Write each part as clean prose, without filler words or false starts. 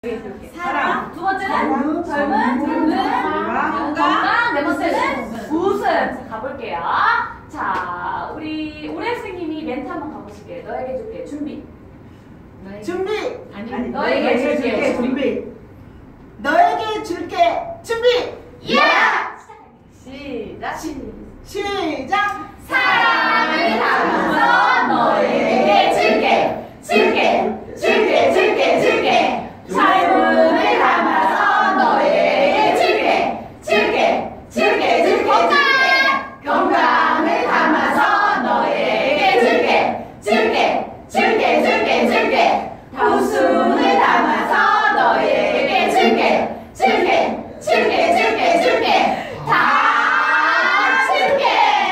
사랑. 두 번째는 젊은, 건강. 네 번째는 웃음. 가볼게요. 자, 우리 오래 선생님이 멘트 한번 가보실게요. 너에게 줄게. 준비. 준비. 아니, 너에게 줄게. 준비. 너에게 줄게. 준비. 예! 시작. 시작. 사랑을 담아서 너에게 줄게. 줄게. 삶을 담아서 너에게 줄게. 건강을 담아서 너에게 줄게. 웃음을 담아서 너에게 줄게. 다 줄게.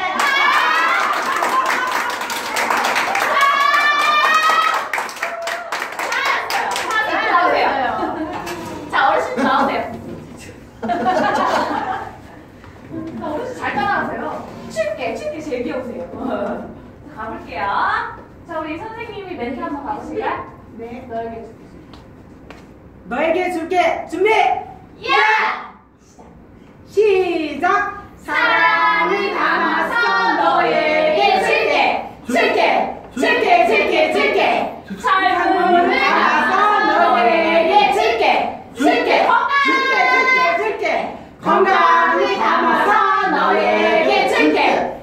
자, 어르신 나오세요. 어르신 잘 따라하세요. 춥게 제일 귀여우세요. 자, 가볼게요. 자, 우리 선생님이 멘트 한번 가보실까요? 네. 너에게 줄게. 너에게 줄게. 준비. 예! 시작. 사랑을 담아서 너에게 줄게. 삶을 담아서 너에게 줄게. 건강을 담아서 너에게 줄게.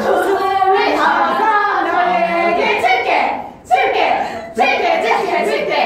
웃음을 담아서 너에게 줄게.